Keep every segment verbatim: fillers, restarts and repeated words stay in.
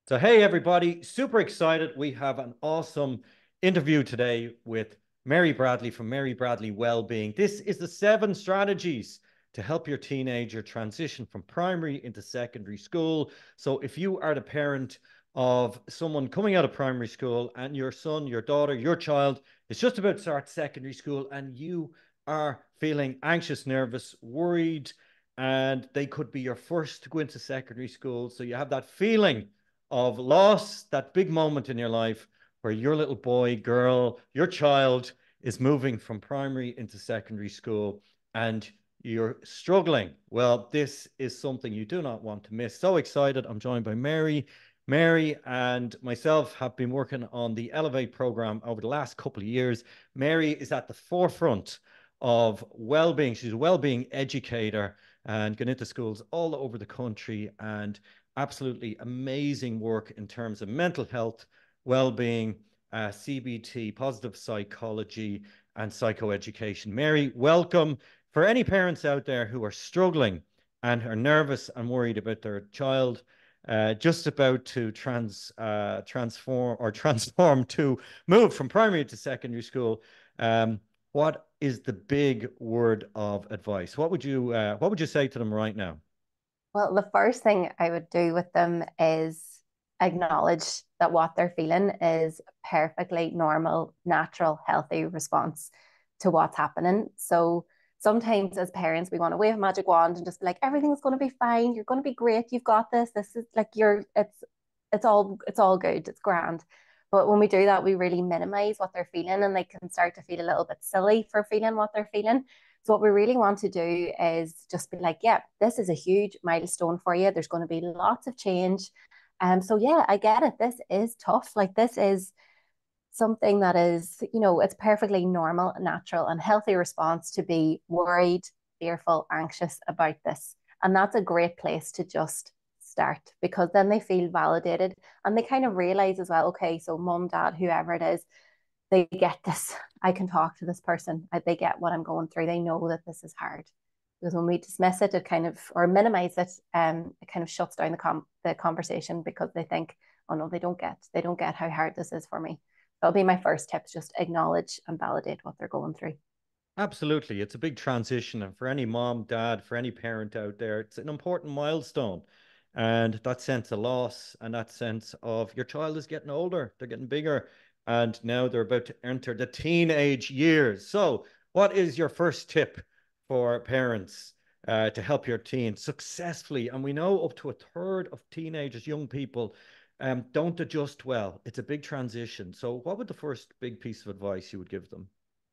So, hey, everybody, super excited. We have an awesome interview today with Mary Bradley from Mary Bradley Wellbeing. This is the seven strategies to help your teenager transition from primary into secondary school. So, if you are the parent of someone coming out of primary school and your son, your daughter, your child is just about to start secondary school and you are feeling anxious, nervous, worried, and they could be your first to go into secondary school. So, you have that feeling of loss, that big moment in your life where your little boy, girl, your child is moving from primary into secondary school and you're struggling. Well, this is something you do not want to miss. So excited. I'm joined by Mary. Mary and myself have been working on the Elevate program over the last couple of years. Mary is at the forefront of well-being. She's a well-being educator and going into schools all over the country and absolutely amazing work in terms of mental health, well-being, uh, C B T, positive psychology, and psychoeducation. Mary, welcome. For any parents out there who are struggling and are nervous and worried about their child uh, just about to trans uh, transform or transform to move from primary to secondary school, um, what is the big word of advice? What would you uh, what would you say to them right now? Well, the first thing I would do with them is acknowledge that what they're feeling is perfectly normal, natural, healthy response to what's happening. So sometimes as parents, we want to wave a magic wand and just be like, everything's going to be fine. You're going to be great. You've got this. This is like you're it's it's all it's all good. It's grand. But when we do that, we really minimize what they're feeling and they can start to feel a little bit silly for feeling what they're feeling. So what we really want to do is just be like, yeah, this is a huge milestone for you. There's going to be lots of change. Um, so yeah, I get it. This is tough. Like this is something that is, you know, it's perfectly normal, natural, and healthy response to be worried, fearful, anxious about this. And that's a great place to just start because then they feel validated and they kind of realize as well, okay, so mom, dad, whoever it is, they get this. I can talk to this person. They get what I'm going through. They know that this is hard. Because when we dismiss it, it kind of or minimize it, um, it kind of shuts down the com- the conversation because they think, oh no, they don't get they don't get how hard this is for me. That'll be my first tip: just acknowledge and validate what they're going through. Absolutely. It's a big transition. And for any mom, dad, for any parent out there, it's an important milestone. And that sense of loss and that sense of your child is getting older, they're getting bigger, and now they're about to enter the teenage years. So, what is your first tip for parents uh, to help your teen successfully? And we know up to a third of teenagers, young people, um, don't adjust well. It's a big transition. So, what would the first big piece of advice you would give them?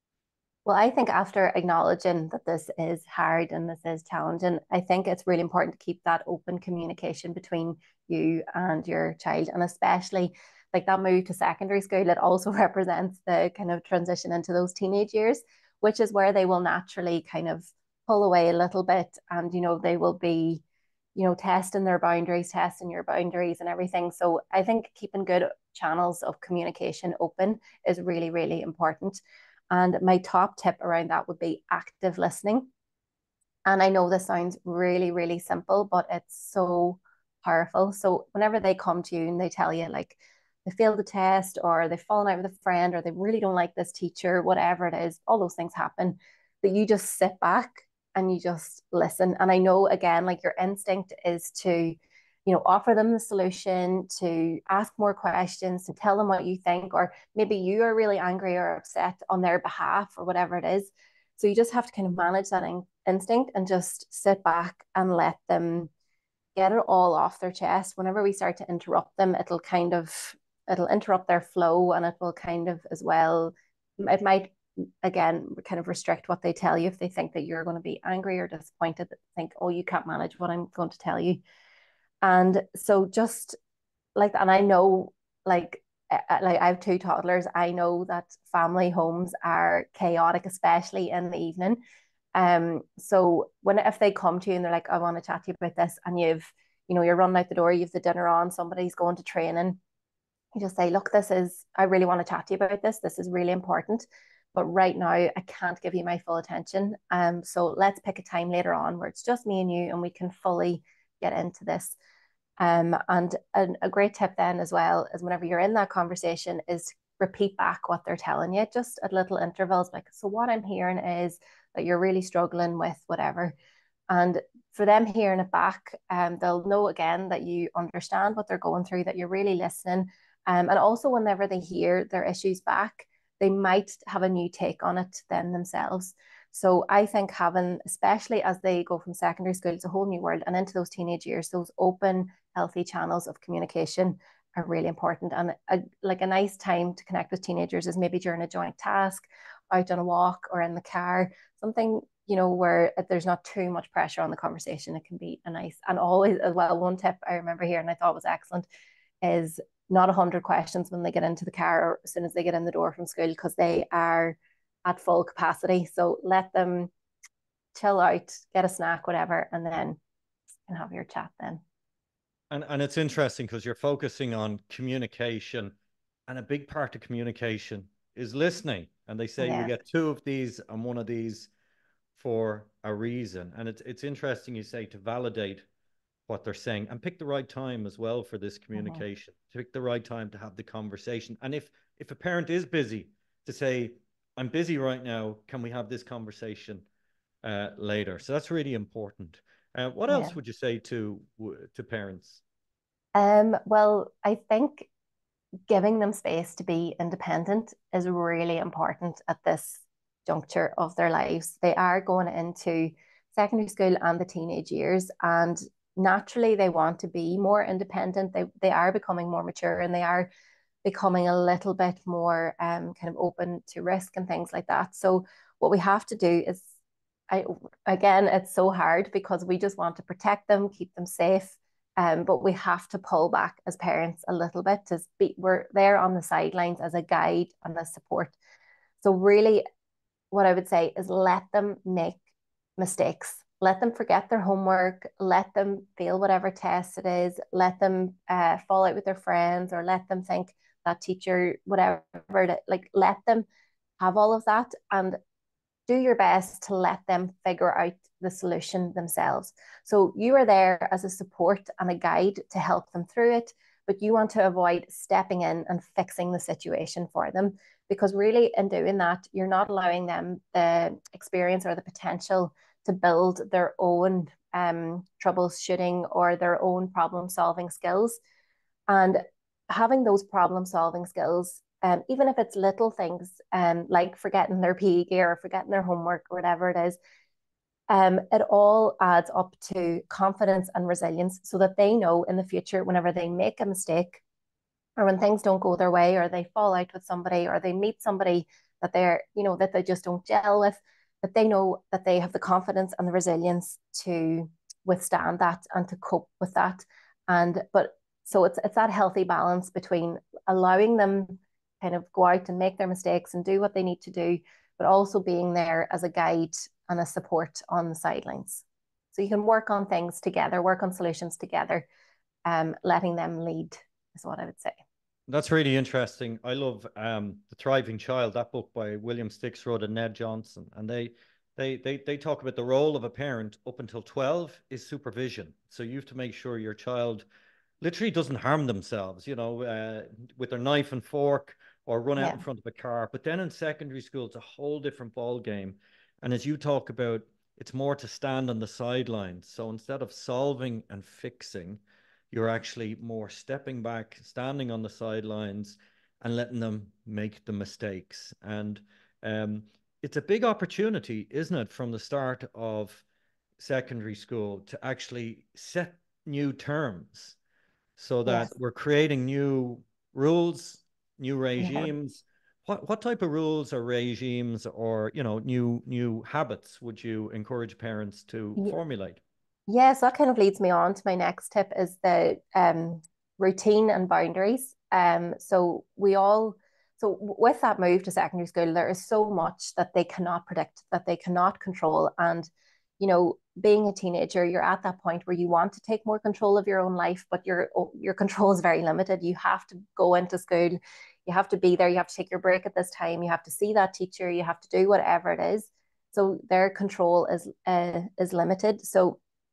Well, I think after acknowledging that this is hard and this is challenging, I think it's really important to keep that open communication between you and your child. And especially like that move to secondary school, it also represents the kind of transition into those teenage years, which is where they will naturally kind of pull away a little bit. And, you know, they will be, you know, testing their boundaries, testing your boundaries and everything. So I think keeping good channels of communication open is really, really important. And my top tip around that would be active listening. And I know this sounds really, really simple, but it's so powerful. So whenever they come to you and they tell you like they failed the test or they've fallen out with a friend or they really don't like this teacher, whatever it is, all those things happen, that you just sit back and you just listen. And I know again, like your instinct is to, you know, offer them the solution, to ask more questions, to tell them what you think, or maybe you are really angry or upset on their behalf or whatever it is. So you just have to kind of manage that in- instinct and just sit back and let them get it all off their chest. Whenever we start to interrupt them, it'll kind of it'll interrupt their flow and it will kind of as well it might again kind of restrict what they tell you if they think that you're going to be angry or disappointed that think, oh, you can't manage what I'm going to tell you. And so just like and I know like uh, like I have two toddlers. I know that family homes are chaotic, especially in the evening. Um, so when if they come to you and they're like, I want to chat to you about this, and you've, you know, you're running out the door, you've the dinner on, somebody's going to training, you just say, look, this is, I really want to chat to you about this. This is really important. But right now, I can't give you my full attention. Um, so let's pick a time later on where it's just me and you and we can fully get into this. Um, and a, a great tip then as well is whenever you're in that conversation is repeat back what they're telling you, just at little intervals. Like, so what I'm hearing is that you're really struggling with whatever. And for them hearing it back, um, they'll know again that you understand what they're going through, that you're really listening. Um, and also whenever they hear their issues back, they might have a new take on it then themselves. So I think having, especially as they go from secondary school to a whole new world and into those teenage years, those open, healthy channels of communication are really important. And a, like a nice time to connect with teenagers is maybe during a joint task, out on a walk or in the car, something, you know, where there's not too much pressure on the conversation. It can be a nice, and always as well, one tip I remember here and I thought was excellent is not a hundred questions when they get into the car or as soon as they get in the door from school, because they are at full capacity. So let them chill out, get a snack, whatever, and then you can have your chat then. And and it's interesting because you're focusing on communication, and a big part of communication is listening. And they say we Yeah. get two of these and one of these for a reason. And it's it's interesting you say to validate what they're saying and pick the right time as well for this Mm-hmm. communication. To pick the right time to have the conversation. And if if a parent is busy, to say, I'm busy right now, can we have this conversation uh, later? So that's really important. Uh, what Yeah. else would you say to to parents? Um, well, I think giving them space to be independent is really important at this juncture of their lives. They are going into secondary school and the teenage years, and naturally they want to be more independent. They they are becoming more mature and they are becoming a little bit more um, kind of open to risk and things like that. So what we have to do is, I again, it's so hard because we just want to protect them, keep them safe. Um, but we have to pull back as parents a little bit to be, we're there on the sidelines as a guide and a support. So really what I would say is let them make mistakes. Let them forget their homework. Let them fail whatever test it is. Let them uh, fall out with their friends, or let them think that teacher, whatever, like let them have all of that and do your best to let them figure out the solution themselves. So you are there as a support and a guide to help them through it, but you want to avoid stepping in and fixing the situation for them. Because really, in doing that, you're not allowing them the experience or the potential to build their own um, troubleshooting or their own problem solving skills. And having those problem solving skills, um, even if it's little things um, like forgetting their P E gear or forgetting their homework or whatever it is, um, it all adds up to confidence and resilience so that they know in the future, whenever they make a mistake or when things don't go their way or they fall out with somebody or they meet somebody that they're, you know, that they just don't gel with, that they know that they have the confidence and the resilience to withstand that and to cope with that. And, but so it's, it's that healthy balance between allowing them kind of go out and make their mistakes and do what they need to do, but also being there as a guide and a support on the sidelines. So you can work on things together, work on solutions together, um, letting them lead is what I would say. That's really interesting. I love um, The Thriving Child, that book by William Stixrud and Ned Johnson. And they they they they talk about the role of a parent up until twelve is supervision. So you have to make sure your child literally doesn't harm themselves, you know, uh, with their knife and fork or run out Yeah. in front of a car. But then in secondary school, it's a whole different ball game. And as you talk about, it's more to stand on the sidelines. So instead of solving and fixing, you're actually more stepping back, standing on the sidelines, and letting them make the mistakes. And um, it's a big opportunity, isn't it, from the start of secondary school to actually set new terms so that Yes. we're creating new rules, new Yeah. regimes. What what type of rules or regimes or you know new new habits would you encourage parents to Yeah. formulate? Yeah. So that kind of leads me on to my next tip is the um, routine and boundaries. Um, so we all, so with that move to secondary school, there is so much that they cannot predict, that they cannot control. And, you know, being a teenager, you're at that point where you want to take more control of your own life, but your your control is very limited. You have to go into school, you have to be there, you have to take your break at this time, you have to see that teacher, you have to do whatever it is. So their control is uh, is limited. So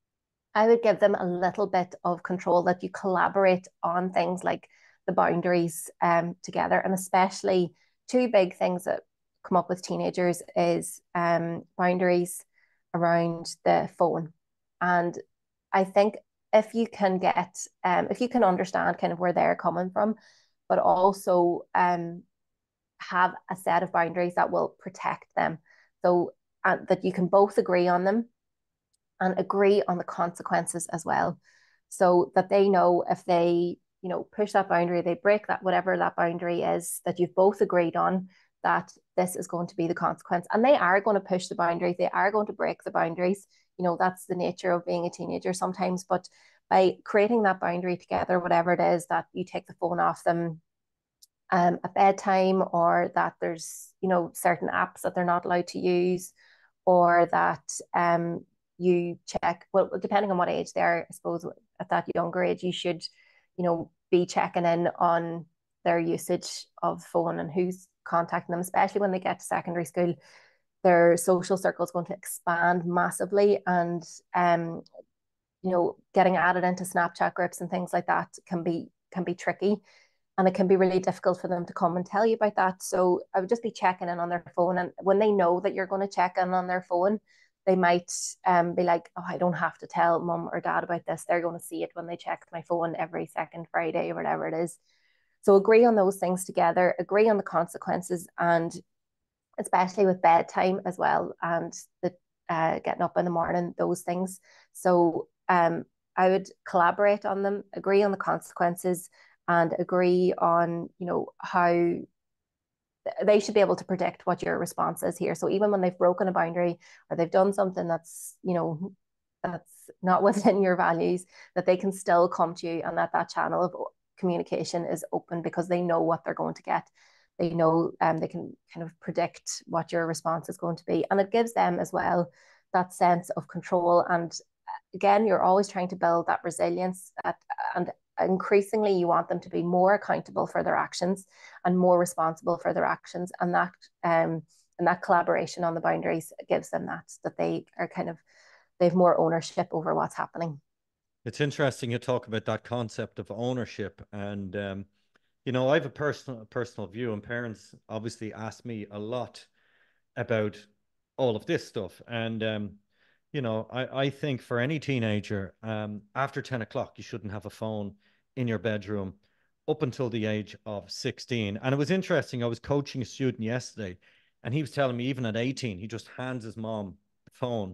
I would give them a little bit of control, that you collaborate on things like the boundaries um, together. And especially two big things that come up with teenagers is um, boundaries around the phone. And I think if you can get, um, if you can understand kind of where they're coming from, but also um, have a set of boundaries that will protect them. So uh, that you can both agree on them and agree on the consequences as well. So that they know if they, you know, push that boundary, they break that, whatever that boundary is that you've both agreed on, that this is going to be the consequence. And they are going to push the boundaries, they are going to break the boundaries. You know, that's the nature of being a teenager sometimes. But by creating that boundary together, whatever it is, that you take the phone off them um, at bedtime, or that there's, you know, certain apps that they're not allowed to use, or that um, you check, well, depending on what age they are, I suppose at that younger age, you should, you know, be checking in on their usage of phone and who's contacting them, especially when they get to secondary school. Their social circle is going to expand massively, and um, you know, getting added into Snapchat groups and things like that can be can be tricky, and it can be really difficult for them to come and tell you about that. So I would just be checking in on their phone, and when they know that you're going to check in on their phone, they might um, be like, oh, I don't have to tell mum or dad about this. They're going to see it when they check my phone every second Friday or whatever it is. So agree on those things together, agree on the consequences, and especially with bedtime as well, and the uh, getting up in the morning, those things. So um, I would collaborate on them, agree on the consequences, and agree on, you know, how they should be able to predict what your response is here. So even when they've broken a boundary or they've done something that's, you know, that's not within your values, that they can still come to you, and that that channel of communication is open, because they know what they're going to get. They know um, they can kind of predict what your response is going to be. And it gives them as well that sense of control. And again, you're always trying to build that resilience at, and increasingly you want them to be more accountable for their actions and more responsible for their actions. And that um, and that collaboration on the boundaries gives them that, that they are kind of, they have more ownership over what's happening. It's interesting you talk about that concept of ownership. And, um, you know, I have a personal, a personal view, and parents obviously ask me a lot about all of this stuff. And, um, you know, I, I think for any teenager, um, after ten o'clock, you shouldn't have a phone in your bedroom up until the age of sixteen. And it was interesting. I was coaching a student yesterday, and he was telling me even at eighteen, he just hands his mom the phone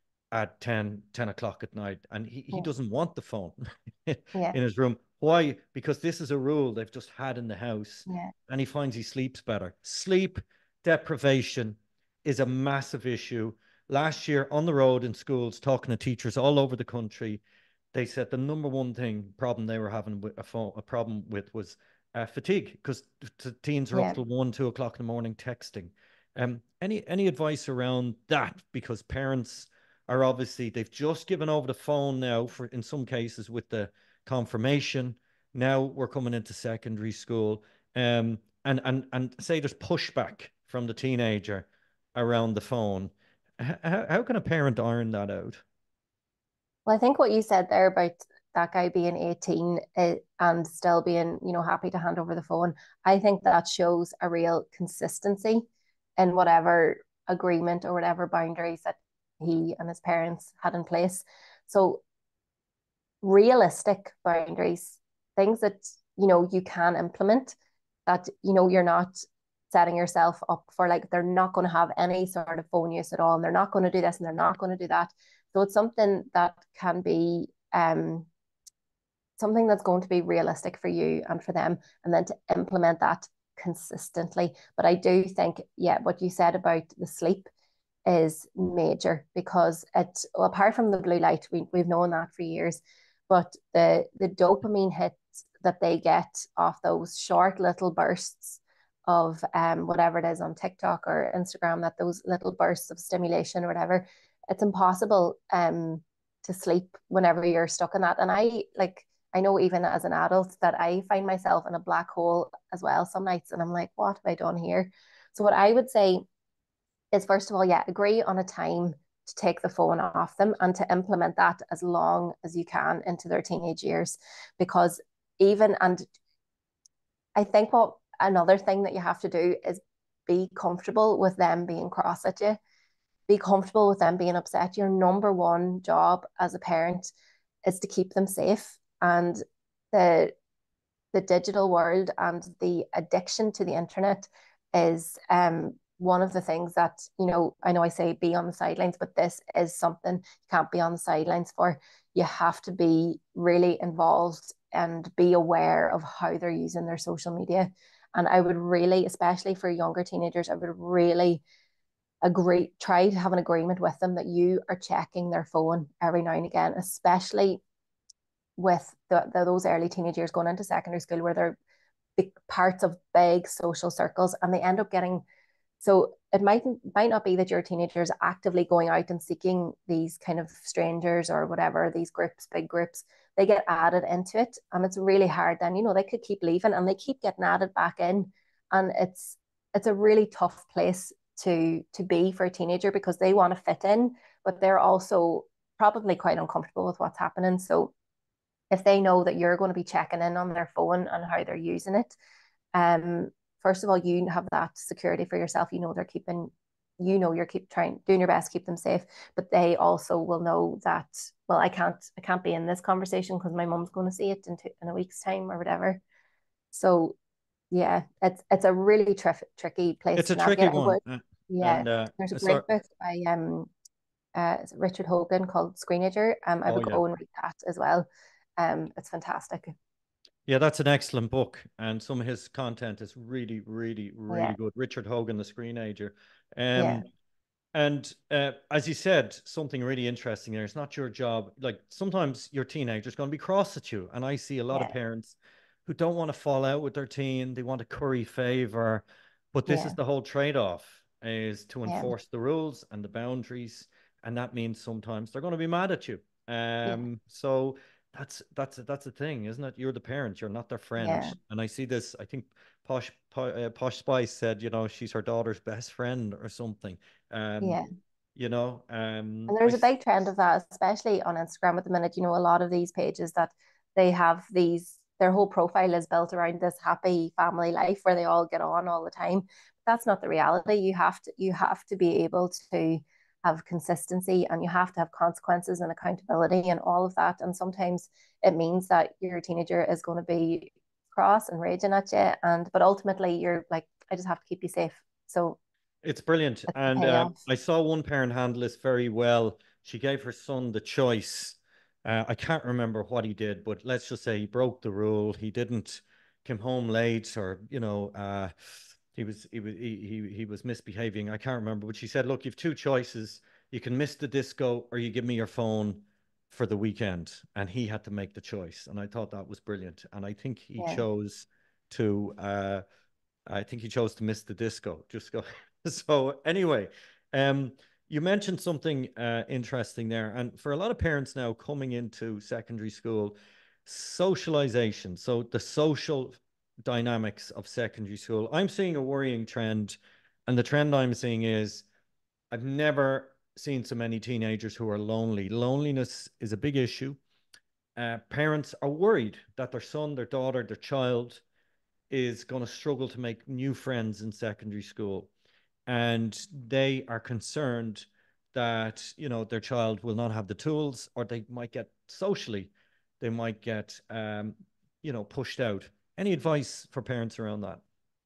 at ten ten o'clock at night, and he, he Yeah. doesn't want the phone in Yeah. his room. Why? Because this is a rule they've just had in the house, Yeah. and he finds he sleeps better. Sleep deprivation is a massive issue. Last year on the road in schools, talking to teachers all over the country, they said the number one thing problem they were having with a phone, a problem with was uh, fatigue, because teens are up Yeah. till one, two o'clock in the morning texting. Um, any any advice around that? Because parents are obviously, they've just given over the phone now for, in some cases, with the confirmation. Now we're coming into secondary school, um, and and and say there's pushback from the teenager around the phone. How, how can a parent iron that out? Well, I think what you said there about that guy being eighteen uh, and still being, you know, happy to hand over the phone, I think that shows a real consistency in whatever agreement or whatever boundaries that he and his parents had in place. So realistic boundaries, things that, you know, you can implement, that, you know, you're not setting yourself up for, like, they're not going to have any sort of phone use at all, and they're not going to do this and they're not going to do that. So it's something that can be um something that's going to be realistic for you and for them, and then to implement that consistently. But I do think, yeah, what you said about the sleep is major, because it, apart from the blue light, we, we've known that for years, but the the dopamine hits that they get off those short little bursts of um whatever it is on TikTok or Instagram, that those little bursts of stimulation or whatever, it's impossible um to sleep whenever you're stuck in that. And I, like, I know even as an adult that I find myself in a black hole as well some nights, and I'm like, what have I done here? So what I would say is, first of all, yeah, agree on a time to take the phone off them and to implement that as long as you can into their teenage years. Because even, and I think what another thing that you have to do is be comfortable with them being cross at you, be comfortable with them being upset. Your number one job as a parent is to keep them safe. And the the digital world and the addiction to the internet is um, one of the things that, you know, I know I say be on the sidelines, but this is something you can't be on the sidelines for. You have to be really involved and be aware of how they're using their social media. And I would really, especially for younger teenagers, I would really agree, try to have an agreement with them that you are checking their phone every now and again, especially with the, the, those early teenage years going into secondary school where they're big parts of big social circles, and they end up getting, so it might might not be that your teenagers actively going out and seeking these kind of strangers or whatever, these groups, big groups, they get added into it, and it's really hard then, you know, they could keep leaving and they keep getting added back in, and it's it's a really tough place to to be for a teenager because they want to fit in, but they're also probably quite uncomfortable with what's happening. So if they know that you're going to be checking in on their phone and how they're using it, um, first of all, you have that security for yourself. You know they're keeping, you know you're keep trying doing your best to keep them safe, but they also will know that, well, I can't I can't be in this conversation because my mom's going to see it in two, in a week's time or whatever. So yeah, it's it's a really tri tricky place It's a to tricky navigate. I one. would, Uh, yeah, And uh, there's a sorry. great book by um uh, Richard Hogan called Screenager. Um, I Oh, would yeah. go and read that as well. Um, it's fantastic. Yeah, that's an excellent book. And some of his content is really, really, Yeah, really good. Richard Hogan, the screenager. yeah, Um, and uh, as you said, something really interesting there. It's not your job. Like sometimes your teenager's going to be cross at you. And I see a lot of yeah, parents who don't want to fall out with their teen. They want to curry favor. But this is yeah, the whole trade-off is to yeah, enforce the rules and the boundaries. And that means sometimes they're going to be mad at you. yeah, Um, so that's that's that's the thing, isn't it? You're the parent, you're not their friend. yeah, And I see this, I think Posh Po- uh, Posh Spice said, you know, she's her daughter's best friend or something. Um, yeah. you know, um, And I there's a s- big trend of that, especially on Instagram at the minute. You know, a lot of these pages that they have these, their whole profile is built around this happy family life where they all get on all the time. That's not the reality. You have to you have to be able to have consistency, and you have to have consequences and accountability and all of that. And sometimes it means that your teenager is going to be cross and raging at you. And but ultimately you're like, I just have to keep you safe. So it's brilliant. it's the And um, payoff. I saw one parent handle this very well. She gave her son the choice. Uh, I can't remember what he did, but let's just say he broke the rule. He didn't come home late, or you know, uh, he was he was he, he he was misbehaving. I can't remember, but she said, "Look, you've two choices. You can miss the disco, or you give me your phone for the weekend." And he had to make the choice, and I thought that was brilliant. And I think he Yeah. chose to. Uh, I think he chose to miss the disco. Just go. So anyway, um, you mentioned something uh, interesting there, and for a lot of parents now coming into secondary school, socialization. So the social dynamics of secondary school. I'm seeing a worrying trend, and the trend I'm seeing is I've never seen so many teenagers who are lonely. Loneliness is a big issue. Uh, parents are worried that their son, their daughter, their child is going to struggle to make new friends in secondary school. And they are concerned that, you know, their child will not have the tools, or they might get socially, they might get, um, you know, pushed out. Any advice for parents around that?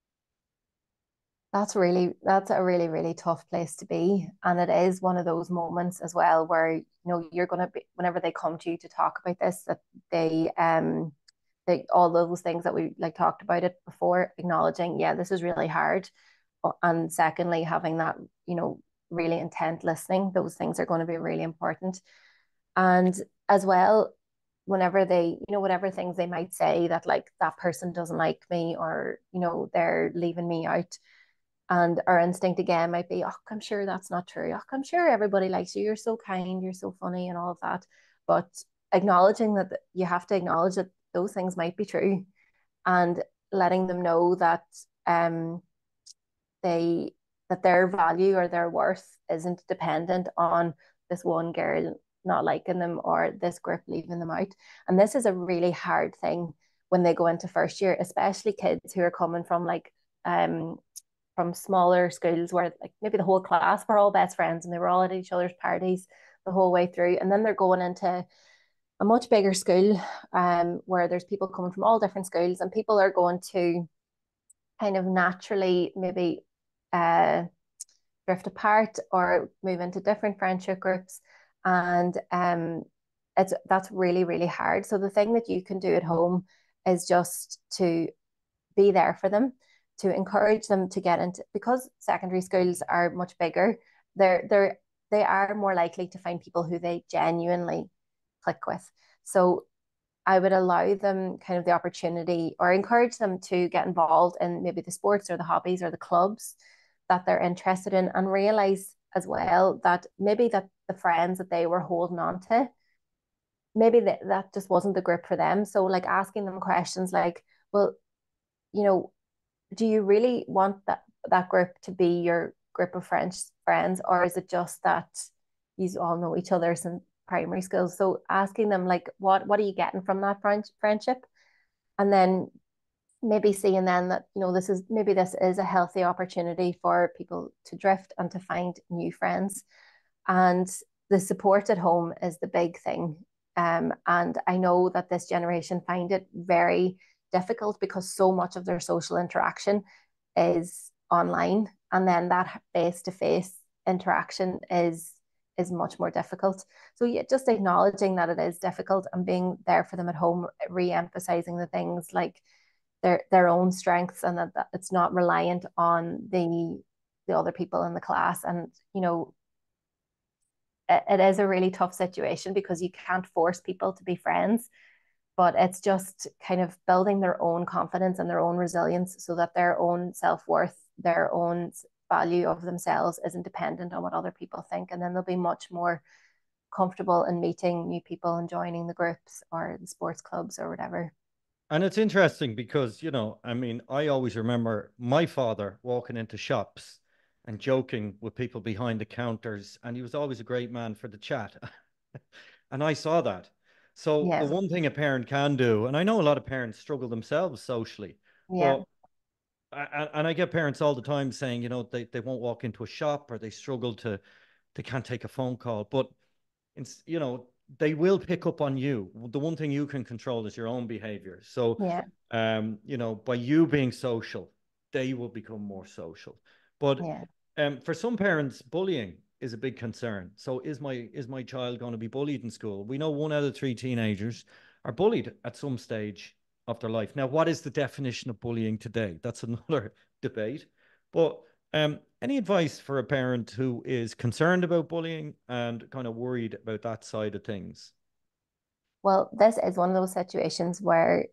That's really that's a really really tough place to be, and it is one of those moments as well where you know you're going to be, whenever they come to you to talk about this, that they um they all those things that we like talked about it before, acknowledging, yeah, this is really hard, and secondly having that, you know, really intent listening. Those things are going to be really important. And as well, whenever they, you know, whatever things they might say, that like that person doesn't like me, or you know they're leaving me out, and our instinct again might be, oh, I'm sure that's not true. Oh, I'm sure everybody likes you. You're so kind, you're so funny, and all of that. But acknowledging that, you have to acknowledge that those things might be true, and letting them know that um they that their value or their worth isn't dependent on this one girl not liking them or this group leaving them out. And this is a really hard thing when they go into first year, especially kids who are coming from like um from smaller schools where like maybe the whole class were all best friends and they were all at each other's parties the whole way through. And then they're going into a much bigger school um, where there's people coming from all different schools, and people are going to kind of naturally maybe uh, drift apart or move into different friendship groups. And um, it's that's really, really hard. So the thing that you can do at home is just to be there for them, to encourage them to get into, because secondary schools are much bigger, they're they're they are more likely to find people who they genuinely click with. So I would allow them kind of the opportunity or encourage them to get involved in maybe the sports or the hobbies or the clubs that they're interested in, and realize as well that maybe that the friends that they were holding on to, maybe that, that just wasn't the group for them. So like asking them questions like, well, you know, do you really want that that group to be your group of friends friends, or is it just that you all know each other since primary school? So asking them like, what what are you getting from that friend, friendship? And then maybe seeing then that, you know, this is maybe this is a healthy opportunity for people to drift and to find new friends. And the support at home is the big thing. Um, and I know that this generation find it very difficult because so much of their social interaction is online, and then that face-to-face interaction is is much more difficult. So yeah, just acknowledging that it is difficult and being there for them at home, re-emphasizing the things like their their own strengths, and that, that it's not reliant on the the other people in the class. And you know, it, it is a really tough situation because you can't force people to be friends, but it's just kind of building their own confidence and their own resilience so that their own self-worth, their own value of themselves isn't dependent on what other people think. And then they'll be much more comfortable in meeting new people and joining the groups or the sports clubs or whatever. And it's interesting because, you know, I mean, I always remember my father walking into shops and joking with people behind the counters, and he was always a great man for the chat. And I saw that. So the Yeah. one thing a parent can do, and I know a lot of parents struggle themselves socially, Yeah. but and, and I get parents all the time saying, you know, they, they won't walk into a shop, or they struggle to, they can't take a phone call. But it's, you know, they will pick up on you. The one thing you can control is your own behavior. So, Yeah. um, you know, by you being social, they will become more social. But Yeah. um, for some parents, bullying is a big concern. So, is my is my child going to be bullied in school? We know one out of three teenagers are bullied at some stage of their life. Now, what is the definition of bullying today? That's another debate. But um, any advice for a parent who is concerned about bullying and kind of worried about that side of things? Well, this is one of those situations where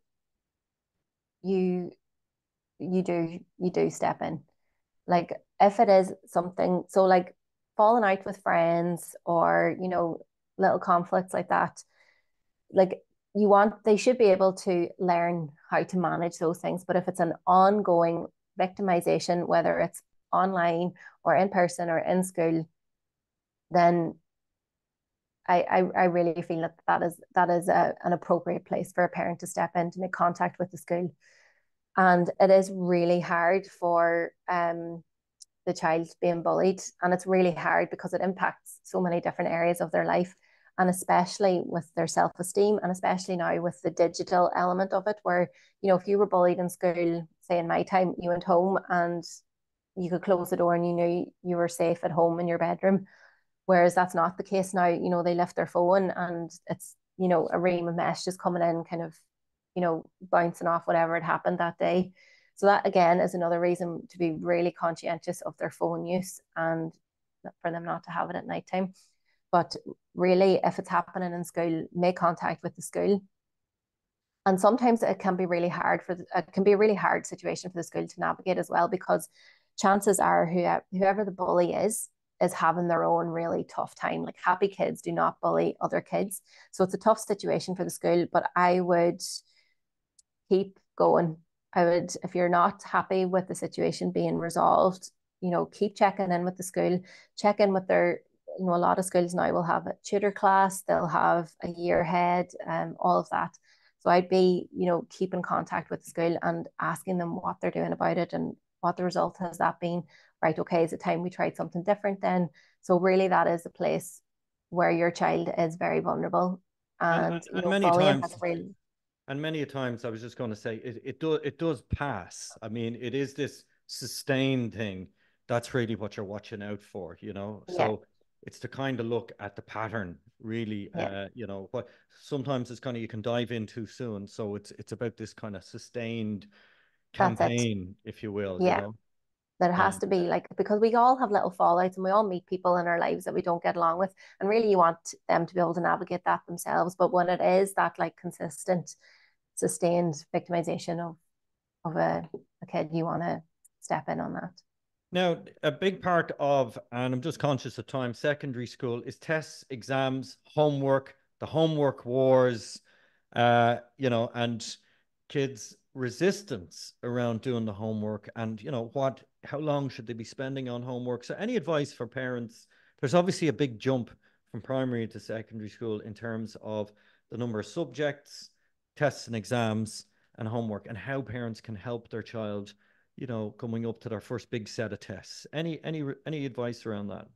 you you do you do step in. Like if it is something so like falling out with friends or, you know, little conflicts like that, like you want they should be able to learn how to manage those things. But if it's an ongoing victimization, whether it's online or in person or in school, then I, I, I really feel that that is that is a, an appropriate place for a parent to step in to make contact with the school. And it is really hard for um, the child being bullied, and it's really hard because it impacts so many different areas of their life, and especially with their self-esteem, and especially now with the digital element of it, where, you know, if you were bullied in school, say in my time, you went home and you could close the door and you knew you were safe at home in your bedroom. Whereas that's not the case now. You know, they left their phone and it's, you know, a ream of messages coming in, kind of, you know, bouncing off whatever had happened that day. So that again is another reason to be really conscientious of their phone use and for them not to have it at night time. But really, if it's happening in school, make contact with the school. And sometimes it can be really hard for the, it can be a really hard situation for the school to navigate as well, because chances are whoever, whoever the bully is is having their own really tough time. Like happy kids do not bully other kids. So it's a tough situation for the school, but I would keep going. I would, if you're not happy with the situation being resolved, you know, keep checking in with the school, check in with their, you know, a lot of schools now will have a tutor class, they'll have a year ahead, um, all of that. So I'd be, you know, keep in contact with the school and asking them what they're doing about it and what the result has that been. Right, okay, is it time we tried something different then? So really that is a place where your child is very vulnerable. And, And, and, you and know, many bullying has times, really, and many a times I was just going to say it, it does it does pass. I mean, it is this sustained thing. That's really what you're watching out for, you know. yeah, So it's to kind of look at the pattern, really. yeah, Uh, you know, what sometimes it's kind of you can dive in too soon. So it's it's about this kind of sustained that's it. campaign, if you will, you Yeah. know. That it has Um, to be like, because we all have little fallouts and we all meet people in our lives that we don't get along with. And really you want them to be able to navigate that themselves. But when it is that like consistent, sustained victimization of, of a, a kid, you want to step in on that. Now, a big part of, and I'm just conscious of time, secondary school is tests, exams, homework, the homework wars, uh, you know, and kids' resistance around doing the homework and, you know, what, how long should they be spending on homework? So, any advice for parents? There's obviously a big jump from primary to secondary school in terms of the number of subjects, tests and exams, and homework, and how parents can help their child, you know, coming up to their first big set of tests. Any any any advice around that?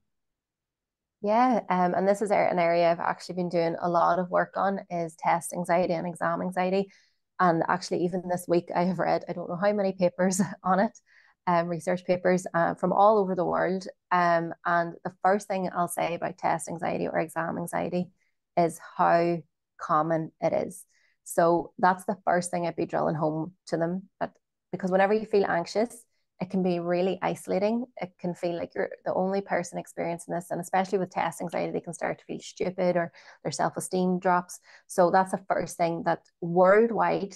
Yeah, um, and this is an area I've actually been doing a lot of work on is test anxiety and exam anxiety. And actually, even this week, I have read I don't know how many papers on it, um, research papers uh, from all over the world. Um, and the first thing I'll say about test anxiety or exam anxiety is how common it is. So that's the first thing I'd be drilling home to them. But because whenever you feel anxious, it can be really isolating. It can feel like you're the only person experiencing this. And especially with test anxiety, they can start to feel stupid or their self esteem drops. So that's the first thing, that worldwide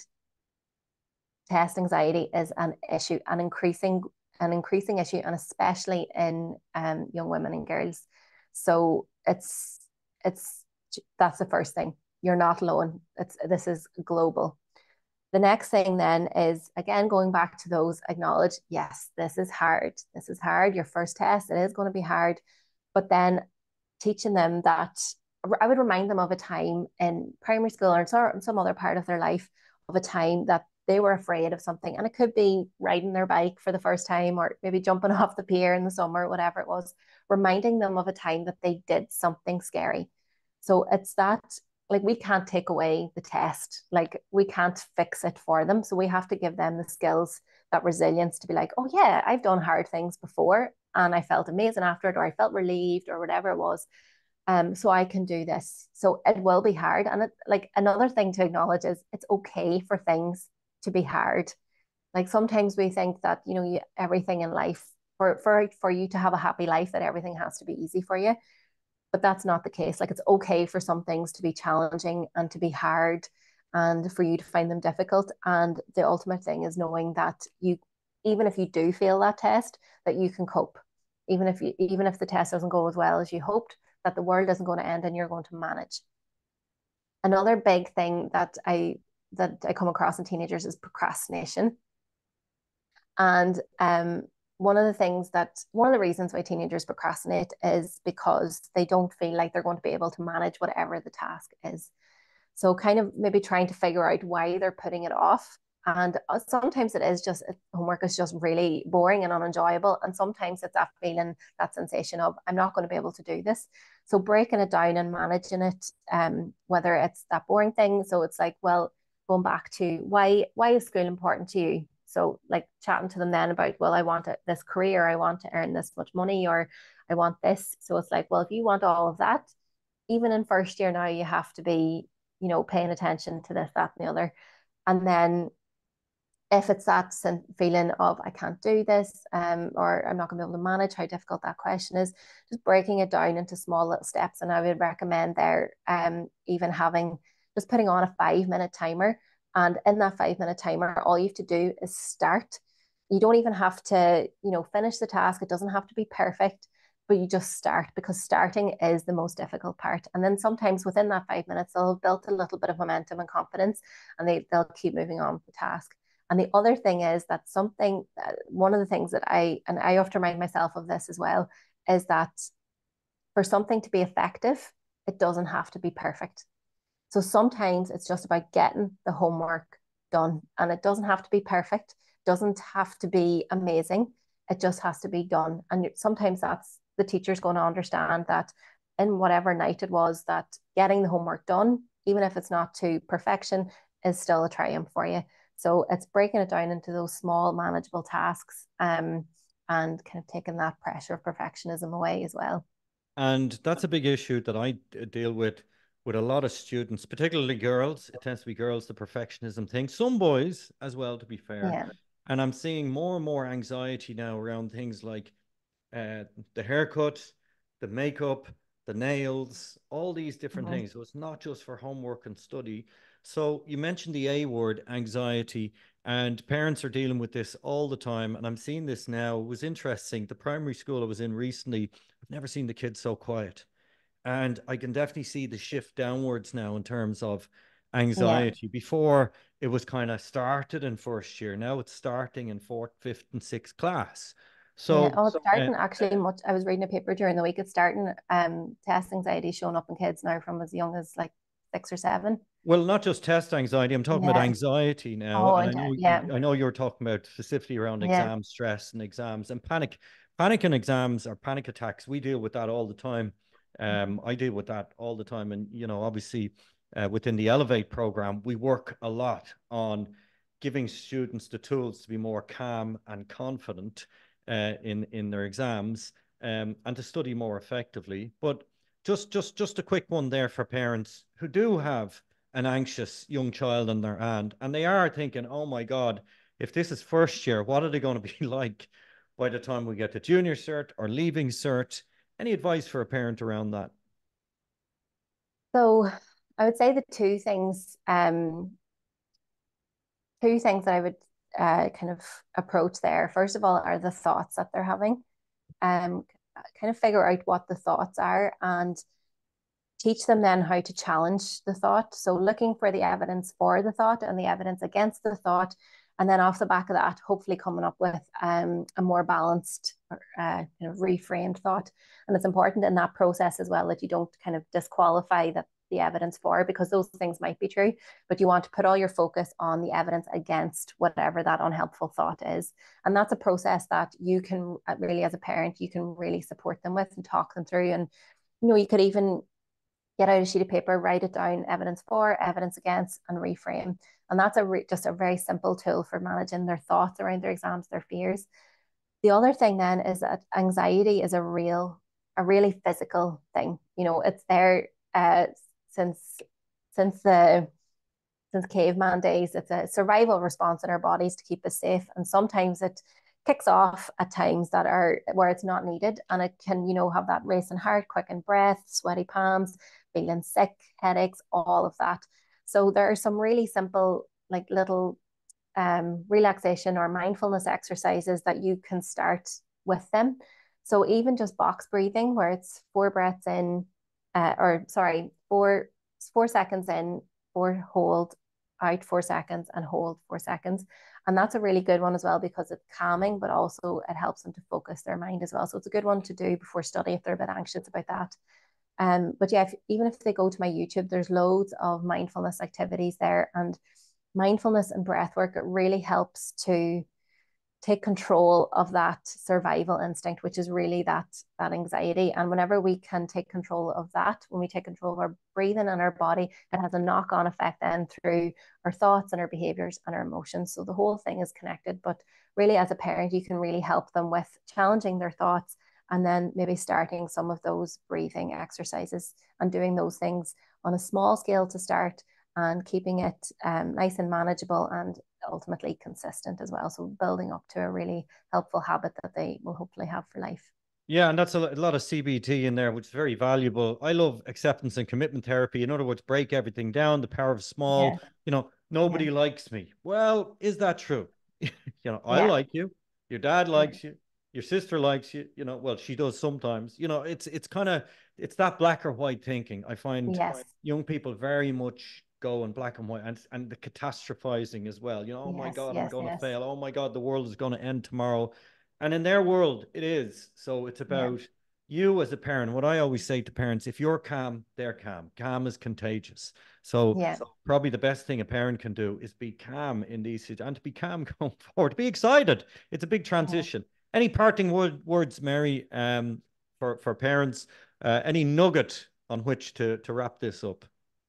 test anxiety is an issue, an increasing, an increasing issue, and especially in um, young women and girls. So it's, it's, that's the first thing. You're not alone. It's, this is global. The next thing then is, again, going back to those, acknowledge, yes, this is hard. This is hard. Your first test, it is going to be hard. But then teaching them that, I would remind them of a time in primary school or in some other part of their life, of a time that they were afraid of something. And it could be riding their bike for the first time or maybe jumping off the pier in the summer, whatever it was, reminding them of a time that they did something scary. So it's that, like, we can't take away the test, like we can't fix it for them, so we have to give them the skills, that resilience to be like, oh yeah, I've done hard things before and I felt amazing after it, or I felt relieved, or whatever it was. Um so I can do this. So it will be hard, and it, like, another thing to acknowledge is it's okay for things to be hard. Like sometimes we think that, you know, you, everything in life, for for for you to have a happy life, that everything has to be easy for you, but that's not the case. Like, it's okay for some things to be challenging and to be hard and for you to find them difficult. And the ultimate thing is knowing that you, even if you do fail that test, that you can cope. Even if you, even if the test doesn't go as well as you hoped, that the world isn't going to end and you're going to manage. Another big thing that I that I come across in teenagers is procrastination. And um, one of the things that, one of the reasons why teenagers procrastinate is because they don't feel like they're going to be able to manage whatever the task is. So, kind of maybe trying to figure out why they're putting it off. And uh, sometimes it is just, homework is just really boring and unenjoyable. And sometimes it's that feeling, that sensation of, I'm not going to be able to do this. So, breaking it down and managing it, um, whether it's that boring thing. So, it's like, well, going back to why, why is school important to you? So, like, chatting to them then about, well, I want this career, I want to earn this much money, or I want this. So, it's like, well, if you want all of that, even in first year now, you have to be, you know, paying attention to this, that, and the other. And then if it's that feeling of, I can't do this, um, or I'm not going to be able to manage, how difficult that question is, just breaking it down into small little steps. And I would recommend there, um, even having, just putting on a five minute timer. And in that five minute timer, all you have to do is start. You don't even have to, you know, finish the task. It doesn't have to be perfect, but you just start, because starting is the most difficult part. And then sometimes within that five minutes, they'll have built a little bit of momentum and confidence, and they, they'll keep moving on with the task. And the other thing is that something, uh, one of the things that I, and I have to remind myself of this as well, is that for something to be effective, it doesn't have to be perfect. So sometimes it's just about getting the homework done, and it doesn't have to be perfect, doesn't have to be amazing. It just has to be done. And sometimes that's the teacher's going to understand that in whatever night it was, that getting the homework done, even if it's not to perfection, is still a triumph for you. So it's breaking it down into those small, manageable tasks, um, and kind of taking that pressure of perfectionism away as well. And that's a big issue that I deal with with a lot of students, particularly girls. It tends to be girls, the perfectionism thing. Some boys as well, to be fair. Yeah. And I'm seeing more and more anxiety now around things like uh, the haircut, the makeup, the nails, all these different Mm-hmm. things. So it's not just for homework and study. So you mentioned the A word, anxiety, and parents are dealing with this all the time. And I'm seeing this now. It was interesting. The primary school I was in recently, I've never seen the kids so quiet. And I can definitely see the shift downwards now in terms of Yeah. anxiety. Before it was kind of started in first year. Now it's starting in fourth, fifth, and sixth class. Yeah. So, Oh, it's uh, starting actually much. I was reading a paper during the week. It's starting um test anxiety showing up in kids now from as young as like six or seven. well, not just test anxiety. I'm talking about Yeah. anxiety now, Oh, and I and know yeah. I know you're talking about specifically around Yeah. exam stress and exams and panic, panic and exams or panic attacks. We deal with that all the time. Um, I deal with that all the time, and you know, obviously, uh, within the Elevate program, we work a lot on giving students the tools to be more calm and confident uh, in in their exams, um, and to study more effectively. But just just just a quick one there for parents who do have an anxious young child in their hand, and they are thinking, oh my God, if this is first year, what are they going to be like by the time we get to junior cert or leaving cert? Any advice for a parent around that? So I would say the two things, um, two things that I would uh, kind of approach there. First of all, are the thoughts that they're having. Um, kind of figure out what the thoughts are and teach them then how to challenge the thought. So looking for the evidence for the thought and the evidence against the thought. And then off the back of that, hopefully coming up with um, a more balanced, uh, kind of reframed thought. And it's important in that process as well that you don't kind of disqualify the, the evidence for, because those things might be true, but you want to put all your focus on the evidence against whatever that unhelpful thought is. And that's a process that you can uh, really, as a parent, you can really support them with and talk them through. And, you know, you could even get out a sheet of paper, write it down, evidence for, evidence against, and reframe. And that's a re- just a very simple tool for managing their thoughts around their exams, their fears. The other thing then is that anxiety is a real, a really physical thing. You know, it's there uh, since since the since caveman days. It's a survival response in our bodies to keep us safe, and sometimes it kicks off at times that are where it's not needed, and it can, you know, have that racing heart, quickened breath, sweaty palms, feeling sick, headaches, all of that. So there are some really simple, like little um, relaxation or mindfulness exercises that you can start with them. So even just box breathing, where it's four breaths in, uh, or sorry, four four seconds in, four hold, out four seconds, and hold four seconds. And that's a really good one as well because it's calming, but also it helps them to focus their mind as well. So it's a good one to do before study if they're a bit anxious about that. Um, but yeah, if, even if they go to my YouTube, there's loads of mindfulness activities there, and mindfulness and breath work, it really helps to take control of that survival instinct, which is really that that anxiety. And whenever we can take control of that, when we take control of our breathing and our body, it has a knock-on effect then through our thoughts and our behaviors and our emotions. So the whole thing is connected. But really, as a parent, you can really help them with challenging their thoughts and then maybe starting some of those breathing exercises and doing those things on a small scale to start and keeping it um, nice and manageable and ultimately consistent as well. So building up to a really helpful habit that they will hopefully have for life. Yeah, and that's a lot of C B T in there, which is very valuable. I love acceptance and commitment therapy. In other words, break everything down, the power of small. Yeah. You know, Yeah. nobody likes me. Well, is that true? You know, I Yeah. like you. Your dad Yeah. likes you. Your sister likes you. You know, well, she does sometimes. You know, it's it's kind of it's that black or white thinking. I find Yes. young people very much go in black and white, and, and the catastrophizing as well. You know, oh my Yes, God, I'm yes, going to yes. fail. Oh my God, the world is going to end tomorrow. And in their world, it is. So it's Yeah. about you as a parent. What I always say to parents, if you're calm, they're calm. Calm is contagious. So, Yeah. so probably the best thing a parent can do is be calm in these situations, and to be calm going forward, to be excited. It's a big transition. Yeah. Any parting word, words, Mary, um, for, for parents? Uh, any nugget on which to, to wrap this up?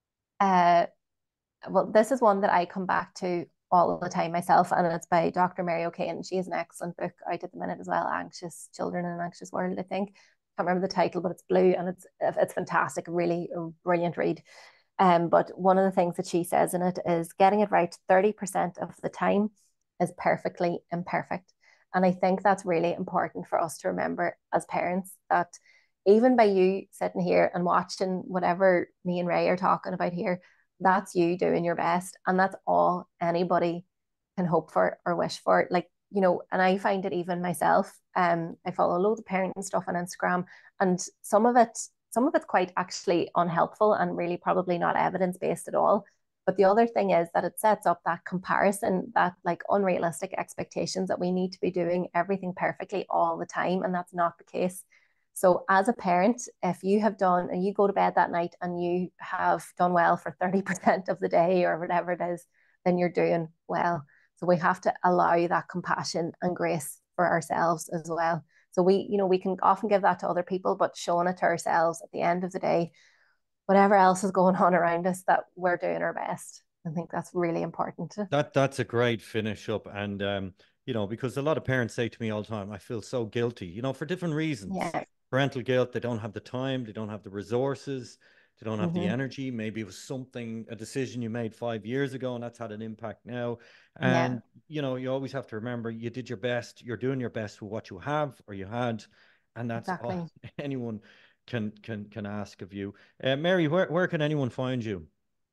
Uh, well, this is one that I come back to all the time myself, and it's by Doctor Mary O'Kane. She has an excellent book out at the minute as well, Anxious Children in an Anxious World, I think. Can't remember the title, but it's blue and it's it's fantastic, really a brilliant read. Um, but one of the things that she says in it is getting it right thirty percent of the time is perfectly imperfect. And I think that's really important for us to remember as parents, that even by you sitting here and watching whatever me and Ray are talking about here, that's you doing your best. And that's all anybody can hope for or wish for. Like, you know, and I find it even myself. Um, I follow loads of parenting stuff on Instagram, and some of it, some of it's quite actually unhelpful and really probably not evidence based at all. But the other thing is that it sets up that comparison, that like unrealistic expectations that we need to be doing everything perfectly all the time. And that's not the case. So, as a parent, if you have done and you go to bed that night and you have done well for thirty percent of the day or whatever it is, then you're doing well. So, we have to allow that compassion and grace for ourselves as well. So, we, you know, we can often give that to other people, but showing it to ourselves at the end of the day, whatever else is going on around us, that we're doing our best. I think that's really important. That that's a great finish up. And um, you know, because a lot of parents say to me all the time, I feel so guilty, you know, for different reasons. Yeah. Parental guilt, they don't have the time, they don't have the resources, they don't have the Mm-hmm. energy. Maybe it was something, a decision you made five years ago, and that's had an impact now. Yeah. And you know, you always have to remember you did your best, you're doing your best with what you have or you had, and that's all Exactly. anyone can can can ask of you. Uh, Mary, where, where can anyone find you?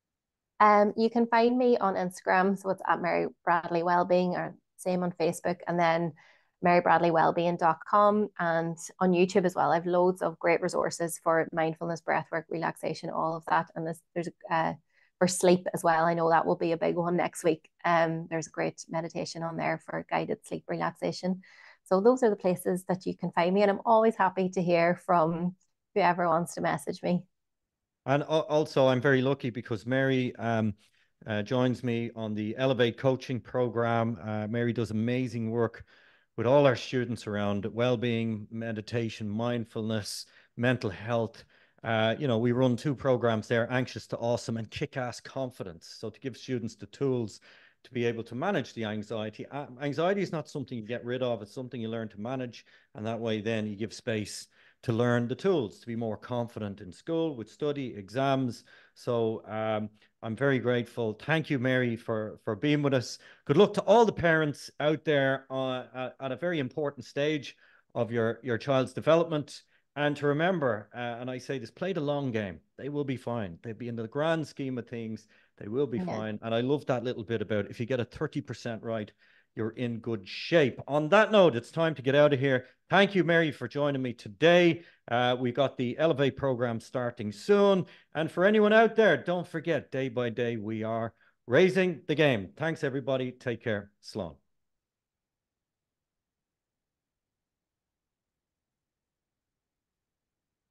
Um, you can find me on Instagram, so it's at Mary Bradley Wellbeing, or same on Facebook, and then mary bradley wellbeing dot com, and on YouTube as well. I've loads of great resources for mindfulness, breathwork, relaxation, all of that. And there's there's uh, for sleep as well. I know that will be a big one next week. Um, there's a great meditation on there for guided sleep relaxation. So those are the places that you can find me, and I'm always happy to hear from whoever wants to message me. And also, I'm very lucky because Mary um, uh, joins me on the Elevate coaching program. Uh, Mary does amazing work with all our students around well-being, meditation, mindfulness, mental health. Uh, you know, we run two programs there, Anxious to Awesome and Kick-Ass Confidence. So to give students the tools to be able to manage the anxiety. Uh, anxiety is not something you get rid of. It's something you learn to manage. And that way then you give space to learn the tools to be more confident in school, with study, exams. So um, I'm very grateful. Thank you, Mary, for, for being with us. Good luck to all the parents out there uh, at, at a very important stage of your, your child's development. And to remember, uh, and I say this, play the long game. They will be fine. They'll be in the grand scheme of things. They will be Yeah. fine. And I love that little bit about if you get a thirty percent right, you're in good shape. On that note, it's time to get out of here. Thank you, Mary, for joining me today. Uh, we got the Elevate program starting soon. And for anyone out there, don't forget, day by day, we are raising the game. Thanks, everybody. Take care. Slán.